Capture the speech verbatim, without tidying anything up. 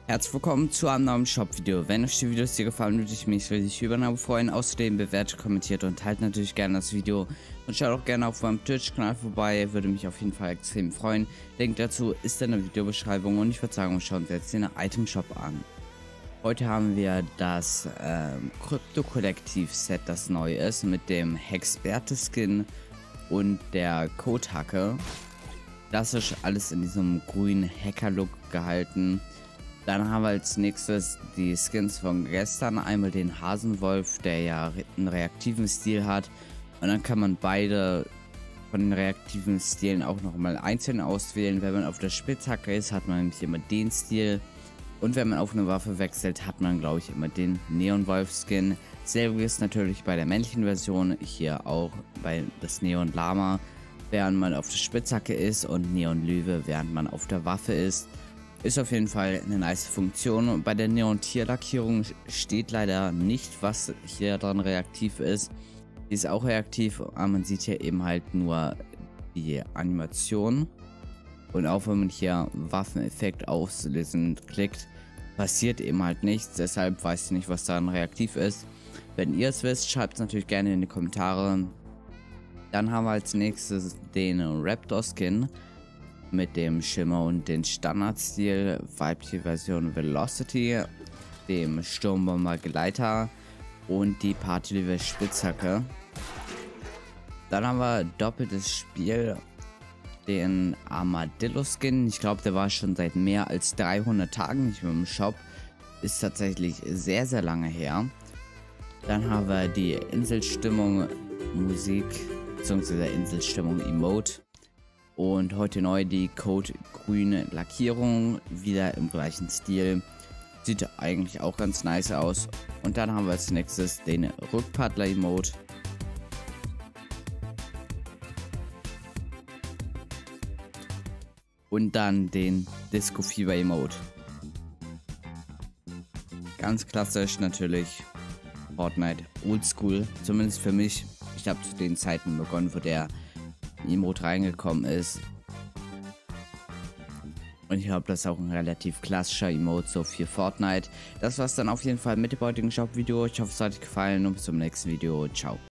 Herzlich willkommen zu einem neuen Shop-Video. Wenn euch die Videos dir gefallen, würde ich mich riesig über ein Abo freuen. Außerdem bewertet, kommentiert und teilt natürlich gerne das Video. Und schaut auch gerne auf meinem Twitch-Kanal vorbei, würde mich auf jeden Fall extrem freuen. Link dazu ist in der Videobeschreibung und ich würde sagen, wir schauen uns jetzt den Item-Shop an. Heute haben wir das ähm, Krypto-Kollektiv-Set, das neu ist, mit dem Hexberte-Skin und der Code-Hacke. Das ist alles in diesem grünen Hacker-Look gehalten. Dann haben wir als nächstes die Skins von gestern. Einmal den Hasenwolf, der ja einen reaktiven Stil hat. Und dann kann man beide von den reaktiven Stilen auch nochmal einzeln auswählen. Wenn man auf der Spitzhacke ist, hat man nämlich immer den Stil. Und wenn man auf eine Waffe wechselt, hat man, glaube ich, immer den Neonwolf-Skin. Selbiges natürlich bei der männlichen Version. Hier auch bei das Neon Lama, während man auf der Spitzhacke ist, und Neon Löwe, während man auf der Waffe ist. Ist auf jeden Fall eine nice Funktion. Bei der Neon-Tier-Lackierung steht leider nicht, was hier dran reaktiv ist. Die ist auch reaktiv, aber man sieht hier eben halt nur die Animation. Und auch wenn man hier Waffeneffekt auslösen klickt, passiert eben halt nichts. Deshalb weiß ich nicht, was daran reaktiv ist. Wenn ihr es wisst, schreibt es natürlich gerne in die Kommentare. Dann haben wir als nächstes den Raptor-Skin mit dem Schimmer und den Standardstil, weibliche Version Velocity, dem Sturmbomber Gleiter und die Partyliebe Spitzhacke. Dann haben wir doppeltes Spiel, den Armadillo Skin. Ich glaube, der war schon seit mehr als dreihundert Tagen nicht mehr im Shop. Ist tatsächlich sehr, sehr lange her. Dann haben wir die Inselstimmung Musik bzw. Inselstimmung Emote. Und heute neu die Code grüne Lackierung, wieder im gleichen Stil. Sieht eigentlich auch ganz nice aus. Und dann haben wir als nächstes den Rückpaddler Emote. Und dann den Disco Fieber Emote. Ganz klassisch natürlich. Fortnite Oldschool, zumindest für mich. Ich habe zu den Zeiten begonnen, wo der Emote reingekommen ist. Und ich glaube, das ist auch ein relativ klassischer Emote so für Fortnite. Das war's dann auf jeden Fall mit dem heutigen Shop-Video. Ich hoffe, es hat euch gefallen und bis zum nächsten Video. Ciao.